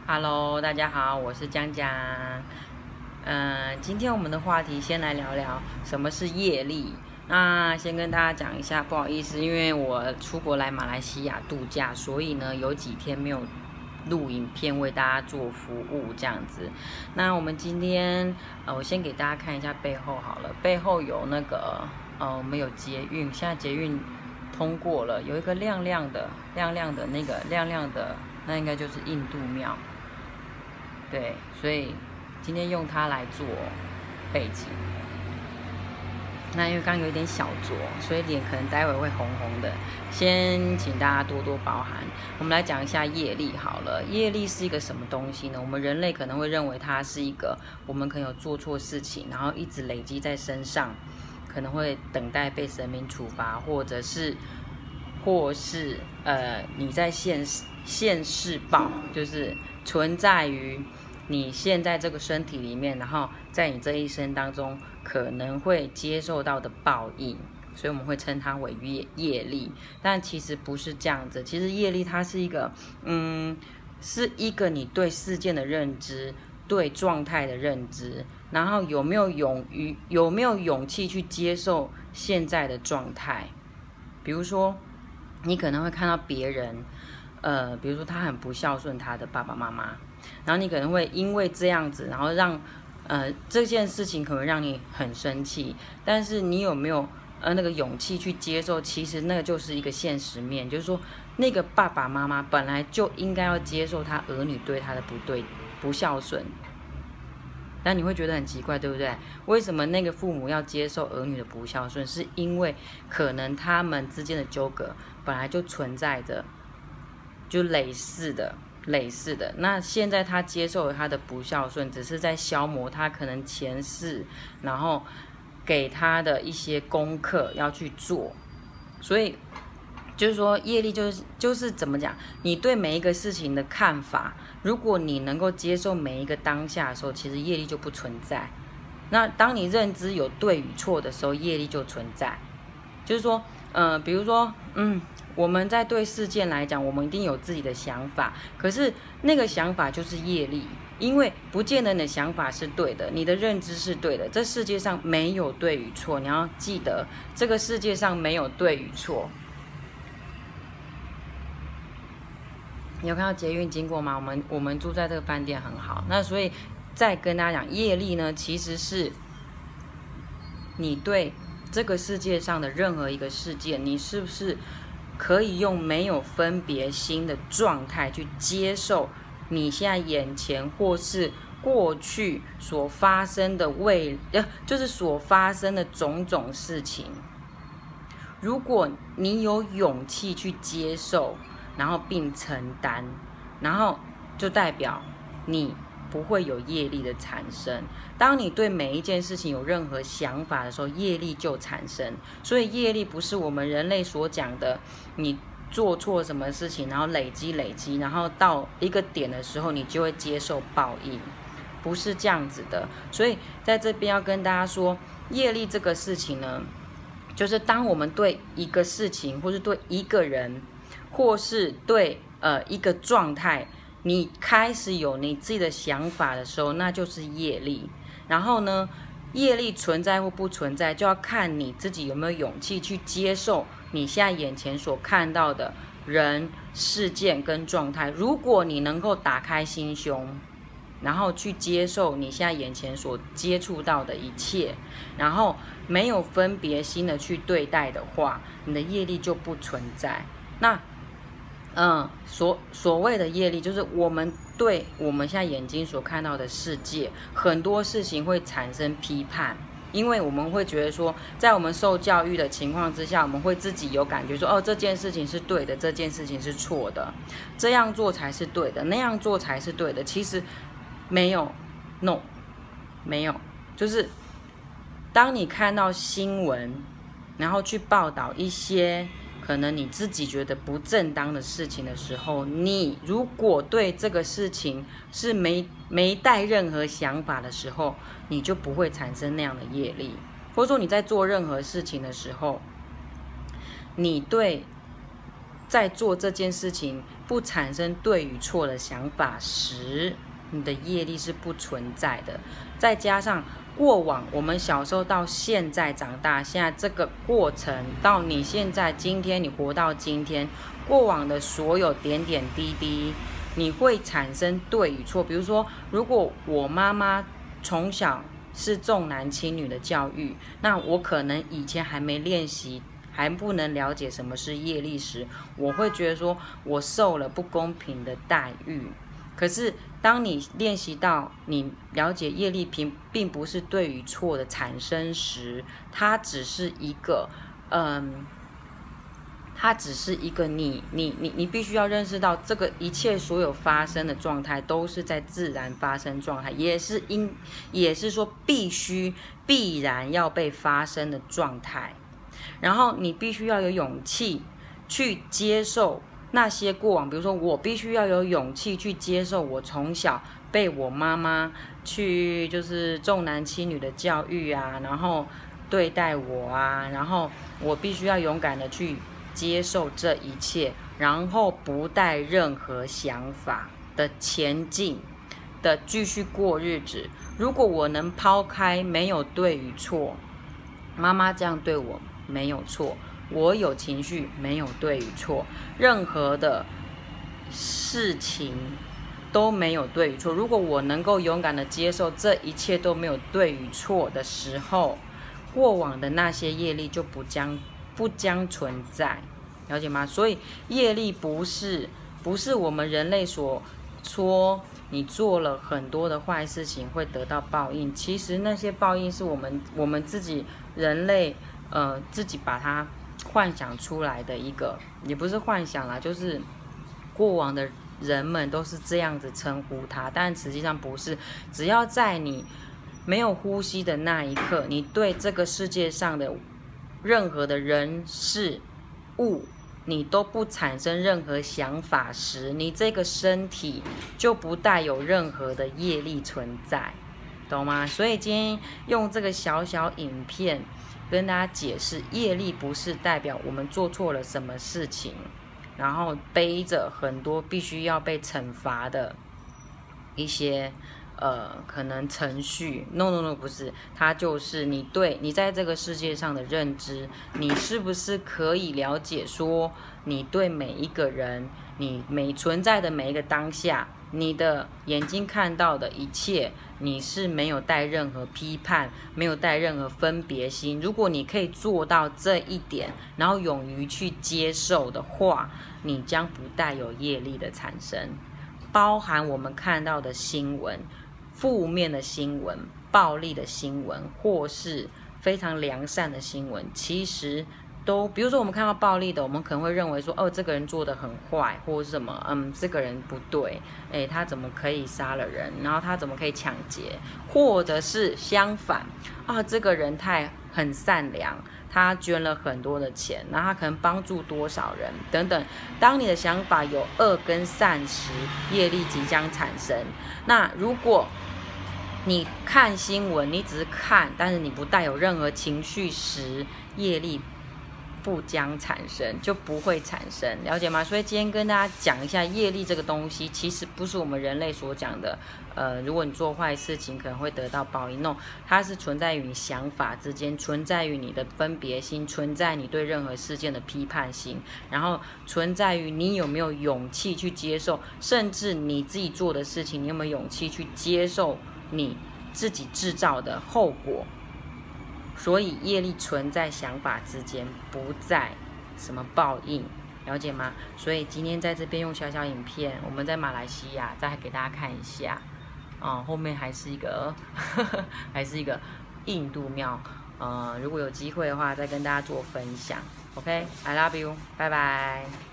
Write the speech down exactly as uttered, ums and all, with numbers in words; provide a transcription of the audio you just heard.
Hello，大家好，我是江江。嗯、呃，今天我们的话题先来聊聊什么是业力。那先跟大家讲一下，不好意思，因为我出国来马来西亚度假，所以呢有几天没有录影片为大家做服务这样子。那我们今天呃，我先给大家看一下背后好了，背后有那个呃，我们有捷运，现在捷运通过了，有一个亮亮的、亮亮的那个亮亮的，那应该就是印度庙。对，所以今天用它来做背景。那因为刚刚有一点小浊，所以脸可能待会会红红的，先请大家多多包涵。我们来讲一下业力好了。业力是一个什么东西呢？我们人类可能会认为它是一个，我们可能有做错事情，然后一直累积在身上，可能会等待被神明处罚，或者是，或是呃你在现现世报，就是存在于你现在这个身体里面，然后在你这一生当中可能会接受到的报应，所以我们会称它为业业力。但其实不是这样子，其实业力它是一个，嗯，是一个你对事件的认知，对状态的认知，然后有没有勇于有没有勇气去接受现在的状态。比如说，你可能会看到别人。呃，比如说他很不孝顺他的爸爸妈妈，然后你可能会因为这样子，然后让呃这件事情可能让你很生气，但是你有没有呃那个勇气去接受？其实那个就是一个现实面，就是说那个爸爸妈妈本来就应该要接受他儿女对他的不对不孝顺，但你会觉得很奇怪，对不对？为什么那个父母要接受儿女的不孝顺？是因为可能他们之间的纠葛本来就存在着。就类似的，类似的。那现在他接受了他的不孝顺，只是在消磨他可能前世，然后给他的一些功课要去做。所以就是说，业力就是就是怎么讲？你对每一个事情的看法，如果你能够接受每一个当下的时候，其实业力就不存在。那当你认知有对与错的时候，业力就存在。就是说，呃，比如说，嗯。我们在对事件来讲，我们一定有自己的想法，可是那个想法就是业力，因为不见得你的想法是对的，你的认知是对的。这世界上没有对与错，你要记得，这个世界上没有对与错。你有看到捷运经过吗？我们我们住在这个饭店很好，那所以再跟大家讲，业力呢，其实是你对这个世界上的任何一个事件，你是不是可以用没有分别心的状态去接受你现在眼前或是过去所发生的未，呃，就是所发生的种种事情。如果你有勇气去接受，然后并承担，然后就代表你不会有业力的产生。当你对每一件事情有任何想法的时候，业力就产生。所以业力不是我们人类所讲的，你做错什么事情，然后累积累积，然后到一个点的时候，你就会接受报应，不是这样子的。所以在这边要跟大家说，业力这个事情呢，就是当我们对一个事情，或是对一个人，或是对呃一个状态，你开始有你自己的想法的时候，那就是业力。然后呢，业力存在或不存在，就要看你自己有没有勇气去接受你现在眼前所看到的人、事件跟状态。如果你能够打开心胸，然后去接受你现在眼前所接触到的一切，然后没有分别心的去对待的话，你的业力就不存在。那嗯，所所谓的业力，就是我们对我们现在眼睛所看到的世界，很多事情会产生批判，因为我们会觉得说，在我们受教育的情况之下，我们会自己有感觉说，哦，这件事情是对的，这件事情是错的，这样做才是对的，那样做才是对的。其实没有 ，no， 没有，就是当你看到新闻，然后去报道一些可能你自己觉得不正当的事情的时候，你如果对这个事情是没没带任何想法的时候，你就不会产生那样的业力。或者说你在做任何事情的时候，你对在做这件事情不产生对与错的想法时，你的业力是不存在的。再加上过往我们小时候到现在长大，现在这个过程到你现在今天你活到今天，过往的所有点点滴滴，你会产生对与错。比如说，如果我妈妈从小是重男轻女的教育，那我可能以前还没练习，还不能了解什么是业力时，我会觉得说我受了不公平的待遇。可是当你练习到你了解业力并并不是对与错的产生时，它只是一个嗯它只是一个你你你你必须要认识到，这个一切所有发生的状态都是在自然发生状态，也是因也是说必须必然要被发生的状态。然后你必须要有勇气去接受那些过往，比如说我必须要有勇气去接受我从小被我妈妈去就是重男轻女的教育啊，然后对待我啊，然后我必须要勇敢的去接受这一切，然后不带任何想法的前进的继续过日子。如果我能抛开没有对与错，妈妈这样对我没有错，我有情绪没有对与错，任何的事情都没有对与错。如果我能够勇敢的接受这一切都没有对与错的时候，过往的那些业力就不将不将存在，了解吗？所以业力不是不是我们人类所说你做了很多的坏事情会得到报应，其实那些报应是我们我们自己人类呃自己把它幻想出来的一个，也不是幻想啦，就是过往的人们都是这样子称呼它，但实际上不是。只要在你没有呼吸的那一刻，你对这个世界上的任何的人事物你都不产生任何想法时，你这个身体就不带有任何的业力存在，懂吗？所以今天用这个小小影片跟大家解释，业力不是代表我们做错了什么事情，然后背着很多必须要被惩罚的一些呃可能程序。 no no no 不是，它就是你对你在这个世界上的认知，你是不是可以了解说你对每一个人，你每存在的每一个当下，你的眼睛看到的一切，你是没有带任何批判，没有带任何分别心。如果你可以做到这一点，然后勇于去接受的话，你将不带有业力的产生。包含我们看到的新闻，负面的新闻、暴力的新闻，或是非常良善的新闻，其实都，比如说我们看到暴力的，我们可能会认为说，哦，这个人做得很坏，或是什么，嗯，这个人不对，哎，他怎么可以杀了人？然后他怎么可以抢劫？或者是相反，啊，这个人太很善良，他捐了很多的钱，然后他可能帮助多少人等等。当你的想法有恶跟善时，业力即将产生。那如果你看新闻，你只是看，但是你不带有任何情绪时，业力不将产生，就不会产生，了解吗？所以今天跟大家讲一下业力这个东西，其实不是我们人类所讲的，呃，如果你做坏事情可能会得到报应，no，它是存在于你想法之间，存在于你的分别心，存在你对任何事件的批判心，然后存在于你有没有勇气去接受，甚至你自己做的事情，你有没有勇气去接受你自己制造的后果。所以业力存在想法之间，不在什么报应，了解吗？所以今天在这边用小小影片，我们在马来西亚再给大家看一下，哦、嗯，后面还是一个呵呵还是一个印度庙，呃，如果有机会的话，再跟大家做分享。OK，I love you， 拜拜。